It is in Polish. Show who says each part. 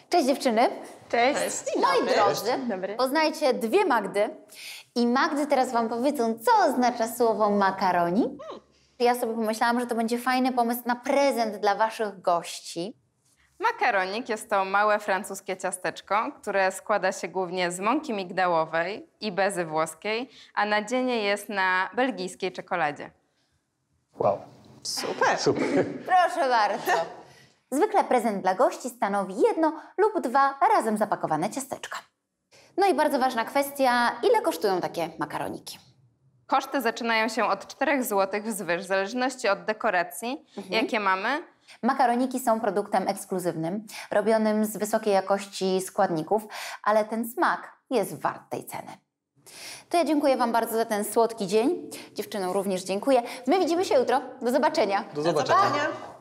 Speaker 1: Cześć dziewczyny.
Speaker 2: Cześć.
Speaker 1: Moi drodzy,
Speaker 2: Dobry.
Speaker 1: poznajcie dwie Magdy i Magdy teraz wam powiedzą, co oznacza słowo makaroni. Ja sobie pomyślałam, że to będzie fajny pomysł na prezent dla waszych gości.
Speaker 3: Makaronik jest to małe francuskie ciasteczko, które składa się głównie z mąki migdałowej i bezy włoskiej, a nadzienie jest na belgijskiej czekoladzie.
Speaker 4: Wow.
Speaker 2: Super.
Speaker 4: Super.
Speaker 1: Proszę bardzo. Zwykle prezent dla gości stanowi 1 lub 2 razem zapakowane ciasteczka. No i bardzo ważna kwestia, ile kosztują takie makaroniki?
Speaker 3: Koszty zaczynają się od 4 zł wzwyż, w zależności od dekoracji, jakie mamy.
Speaker 1: Makaroniki są produktem ekskluzywnym, robionym z wysokiej jakości składników, ale ten smak jest wart tej ceny. To ja dziękuję wam bardzo za ten słodki dzień. Dziewczynom również dziękuję. My widzimy się jutro. Do zobaczenia.
Speaker 4: Do zobaczenia.
Speaker 2: Pania.